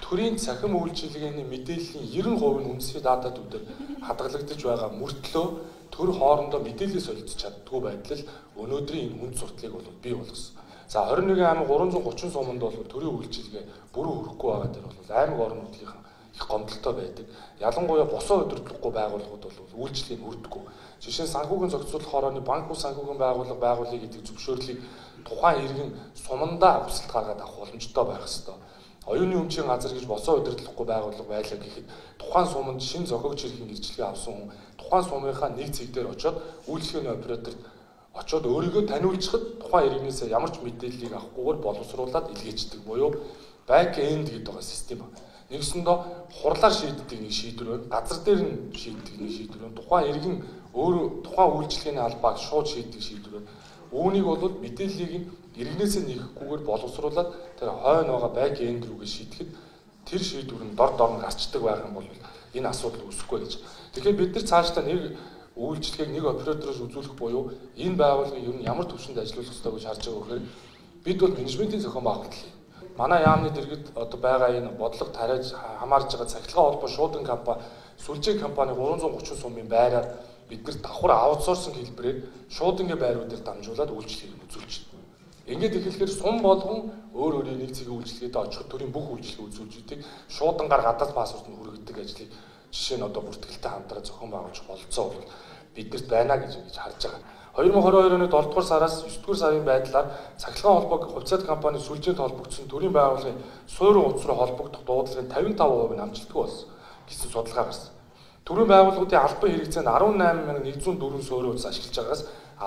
төрийн цахим үйлчилгээний мэдээллийн 90% нь үндэсний датадуудаар хадгалагдаж байгаа мөртлөө төр хоорондоо мэдээлэл солилцож чаддгүй байдал өнөөдрийн энэ хүнд сурталыг бол бий болгосон. За 21 аймаг 330 суманд бол төрийн үйлчилгээ бүрэн хүрэхгүй байгаа дээр бол аймаг орнуудынхан их гомдолтой байдаг. Ялангуяа босоо удирдлаггүй байгууллагууд бол үйлчилгээг хүрдэггүй. Жишээ нь санхүүгийн зохицуулах хорооны банк бус санхүүгийн байгууллага байгуулъя гэдэг зөвшөөрлийг тухайн иргэн сумандаа хүсэлт гаргаад авах боломжтой байх ёстой. Оюуны өмчийн газар гэж босоо удирдлаггүй байгууллага байлаа гэхэд тухайн суманд шин зохиогч хэрхэн ирчлэгээ авсан хүн тухайн сумынхаа нэг цэг дээр очиод үйлчлэгээний операторт очиод өөрийгөө таниулчихад тухайн иргэнээс ямар ч мэдээллийг авахгүйгээр боловсруулад илгээждэг буюу back end гэдэг байгаа систем байна. Нэгсэндээ хурлаар шийддэг нэг шийдвэр байна. Газар дээр нь шийддэг нэг шийдвэр байна. Тухайн иргэн өөрөө тухайн үйлчлэгээний албааг шууд шийддэг шийдвэр байна. Үүнийг бол мэдээллийг иргэнээсээ нэхэхгүйгээр боловсруулад тэр хойно байгаа back end рүүгээ шийдэхэд тэр шийдвэр нь дор дор нь гарчдаг байх юм бол энэ асуудал үүсэхгүй гэж. Тэгэхээр бид нар цаашдаа нэг үйлчлэгийг нэг оператороос үзүүлэх буюу энэ байгууллагыг ер нь ямар төвшөнд ажиллуулах ёстой гэж харж байгаа гэхээр бид бол менежментийн зохион байгуулалт. Манай яамны дэргэд одоо байгаа энэ бодлого тариаж хамаарж байгаа цахилгаан холбоо шуудан компани, сүлжээ компани 330 сумын байраар бид нар давхар аутсорсинг хэлбэрээр шуудангийн байруудаар дамжуулаад үйлчлэгийг үзүүлж байна. Ингээд ихлэхээр сум болгон өөр өөрийн нэг цэгийн үйлчлэгээдээ очиход төрийн бүх үйлчлэгээ үзүүлждэг шуудангаар гадаад пассворд нь хүргэдэг ажлыг жишээ нь одоо бүртгэлтэй хамтран зохион байгуулж болцоо бол биднэрт байна гэж харж байгаа. 2022 оны 7 дугаар сараас 9 дугаар сарын байдлаар цахилгаан холбоог хувьцаат компани сүлжээнд холбогдсон төрийн байгууллагын суурин утас руу холбогдох дуудлагын 55% нь амжилтгүй болсон гэсэн судалгаа гарсан. Төрийн байгууллагуудын албан хэрэгцээнд 18104 суурин утас ашиглаж байгаагаас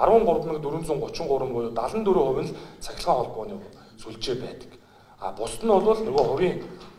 13433 буюу 74% нь цахилгаан холбооны сүлжээ байдаг. А бусд нь бол нөгөө хувийн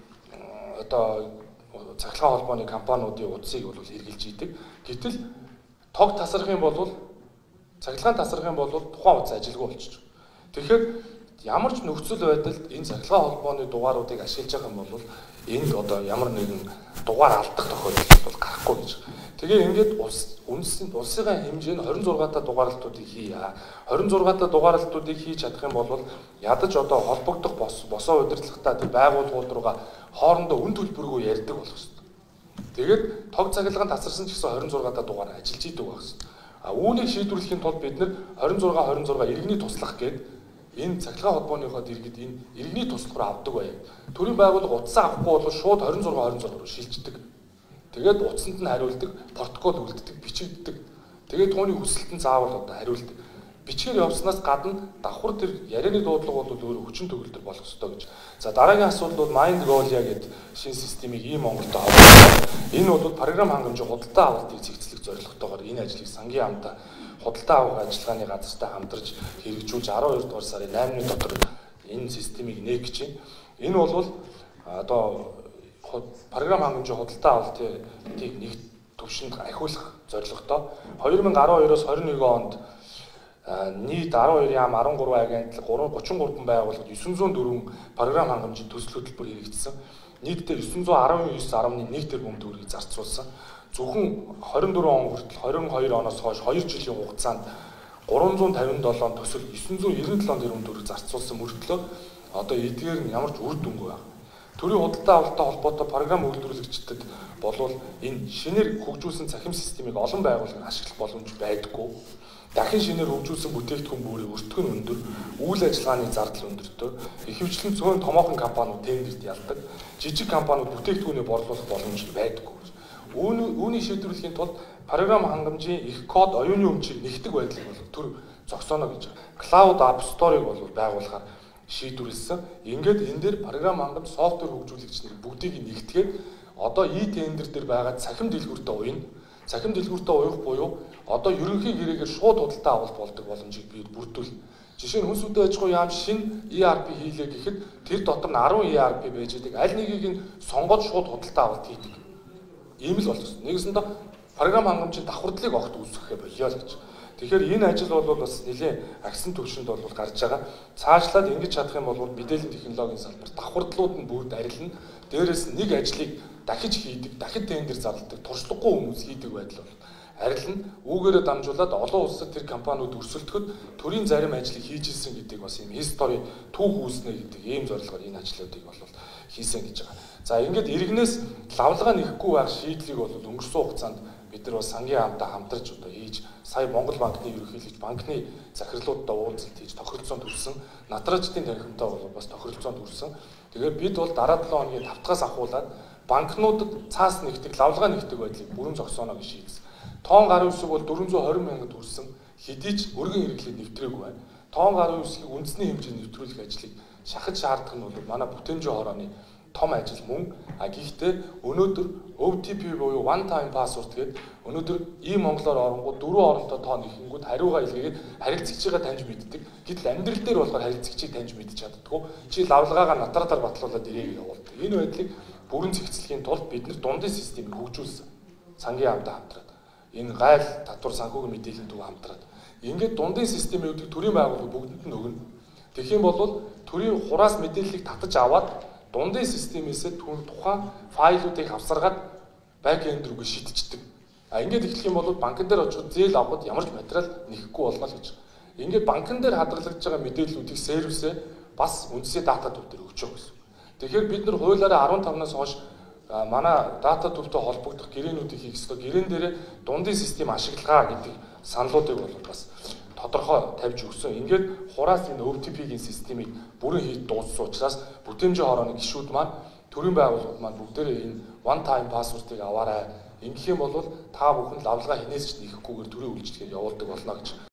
одоо цахилгаан холбооны компаниудын утсыг бол хэрэгжилж идэг. Гэтэл тог тасрах юм бол цахилгаан тасрах юм бол тухайн утас ажилгүй болчих. Тэгэхээр ямар ч нөхцөл байдалд энэ цахилгаан холбооны дугааруудыг ашиглаж байгаа юм бол энд одоо ямар нэгэн дугаар алдах тохиолдол бол гарахгүй гэж. Тэгээ ингээд улсын хэмжээ нь 26 та дугаарлалтуудыг хийе. 26 та дугаарлалтуудыг хийж чадах юм бол ядаж одоо холбогдох босоо удирдлагатай тэр байгууллагууд руугаа хоорондоо үн төлбөргүй ярьдаг болох хэрэгтэй. Тэгээд тог цахилгаан тасарсан ч гэсэн 26 та дугаар ажиллаж идэг байх хэрэгтэй. Үүнийг шийдвэрлэхийн тулд бид нар 26 иргэний туслах гээд энэ цахилгаан холбооныхоо дэргэд энэ иргэний туслахаар авдаг байв. Төрийн байгууллага утсаа авахгүй бол шууд 26 руу шилждэг. Тэгээд утсанд нь хариулдаг, протокол үлддэг, бичигддэг. Тэгээд түүний хүсэлтэн заавал одоо хариулдаг. Бичгээр явснаас гадна давхар тэр ярианы дуудлага бол өөр хүчин төгөлдөр болох ёстой гэж. За дараагийн асуудал бол MindGolia гэдэг шинэ системийг ийм Монголд авах. Энэ бол програм хангамжийн худалдаа авалтыг цэгцлэх зорилготойгоор энэ ажлыг сангийн хамтаа худалдаа авах ажиллагааны газартай хамтарч хэрэгжүүлж 12 дугаар сарын 8-ны дотор энэ системийг нээх гэж байна. Энэ бол одоо програм хангамжийн худалдаа авалтыг нэг төвшөнд ахиулах зорилготой 2012-оос 21 онд нийт 12 яам 13 агентлаг 33 байгууллагад 904 програм хангамжийн төсөл хөтөлбөр хэрэгжсэн. Нийтдээ 919.1 тэрбум төгрөгийг зарцуулсан. Зөвхөн 24 он хүртэл 22 оноос хойш 2 жилийн хугацаанд 357 төсөл 997 тэрбум төгрөг зарцуулсан мөртлөө одоо эдгээр нь ямар ч үр дүнгүй байна. Төрийн худалдаа авалттай холбоотой програм үйлдвэрлэгчдэд болвол энэ шинээр хөгжүүлсэн цахим системийг олон байгууллагууд ашиглах боломж байдаггүй. Дахин шинээр хөгжүүлсэн бүтээгдэхүүн бүрийн өртгөн өндөр, үйл ажиллагааны зардал өндөртэй, ихэвчлэн цөөн томоохон компаниуд тендерт ялдаг, жижиг компаниуд бүтээгдэхүүнээ борлуулах боломж байдаггүй. Үүнийг шийдвэрлэхийн тулд програм хангамжийн их код оюуны өмчийг нэгтгэх байдлыг бол төр зогсооно гэж. Cloud App Store-ыг бол байгуулахаар шийдвэрлсэн. Ингээд энэ дээр програм хангамж софтвер хөгжүүлэгч нар бүгдийг нэгтгээд одоо e-тендер дээр байгаа цахим дэлгүүртээ уяна. Цахим дэлгүүртээ уях буюу одоо ерөнхий гэрээгээр шууд худалдаа авалт болдог боломжийг бий бүрдүүл. Жишээ нь хүнс үдэ аж ахуйн яам шинэ ERP хийлээ гэхэд тэр дотор нь 10 ERP байж байгаа. Аль нэгийг нь сонгоод шууд худалдаа авалт хийдэг. Ийм л болчихсон. Нэгэсэндээ програм хангамжийн давхардлыг огт үүсгэхээ болио л гэж. Тэгэхээр энэ ажил бол бас нэлээд агсан төвшөнд бол гарч байгаа. Цаашлаад ингэж чадах юм бол мэдээллийн технологийн салбар давхардлууд нь бүгд арилна. Дээрээс нэг ажлыг дахиж хийдэг, дахид тендер зарладаг, туршлагагүй хүмүүс хийдэг байдал бол арилна. Үүгээрээ дамжуулаад олон улсад тэр компаниуд өрсөлдөхөд төрийн зарим ажлыг хийж ирсэн гэдэг бас юм хистори түүх үүснэ гэдэг ийм зорилгоор энэ ажлуудыг бол хийсэн гэж байгаа. За ингээд иргэнээс лавлгаа нэхэхгүй байх шийдлийг бол өнгөрсөн хугацаанд бид нар бас сангийн хамтаа хамтарч одоо хийж сая Монгол банкны ерөнхийлөгч банкны захирлуудтай уулзалт хийж тохиролцоонд хүрсэн. Натраачдын танхимтай бол бас тохиролцоонд хүрсэн. Тэгээд бид бол дараа 7 хоногийн тавтгаас ахуулаад банкнуудад цаас нэгтгэх, лавлгаа нэгтгэх байдлыг бүрэн зогсооно гэж шийдсэн. Тоон гарын үсэг бол 420 мянгад хүрсэн. Хэдий ч өргөн хэрэглээд нэвтрээгүй байна. Тоон гарын үсгийг үндэсний хэмжээнд нэвтрүүлэх ажлыг шахаж шаардах нь бол манай бүтээмжийн хорооны том ажил мөн. Гэхдээ өнөөдөр OTP буюу one time password гэдэг өнөөдөр Монголоор оронгууд 4 оронтой тоо нэхэнгүүд хариугаа илгээгээд харилцагчийгаа таньж мэддэг. Гэтэл амьдрал дээр болохоор харилцагчийг таньж мэдж чаддаггүй. Чи лавлгаагаа натратаар батлуулаад ирээ гэж явуулдаг. Энэ байдлыг бүрэн зэгцлэхийн тулд бид нар дундын системийг хөгжүүлсэн. Сангийн хамтаа хамтраад. Энэ гайл татвар санхүүгийн мэдээллийн төв хамтраад. Ингээд дундын системийг төрийн байгууллага бүгдэнд нь өгнө. Тэгэх юм бол төрийн хураас мэдээллийг татаж аваад дундын системээсээ тухайн файлуудыг авсаргаад бэкэнд рүүгээ шидчихдэг. Ингээд эхлэх юм бол банкн дээр очиход зээл авахд ямар ч материал нэхэхгүй болно л гэж. Ингээд банкн дээр хадгалагдж байгаа мэдээллүүдийг сервисээ бас үндэсний дата төв дээр өгч байгаа гэсэн. Тэгэхээр бид нар хуулиараа 15-наас хойш манай дата төвтэй холбогдох гэрээнүүдийг хийх ёстой. Гэрээн дээр дундын систем ашиглагаа гэдэг саналуудыг бол бас тодорхой тавьж өгсөн. Ингээд хураас энэ OTP-ийн системийг бүрэн хийж дууссан учраас бүтээмжийн хорооны гишүүд маань төрийн байгууллагууд маань бүгдээрээ энэ one time password-ыг аваарай. Ингэх юм бол та бүхэн лавлгаа хинээс ч нэхэхгүйгээр төрийн үйлчлэгээр явуулдаг болно гэж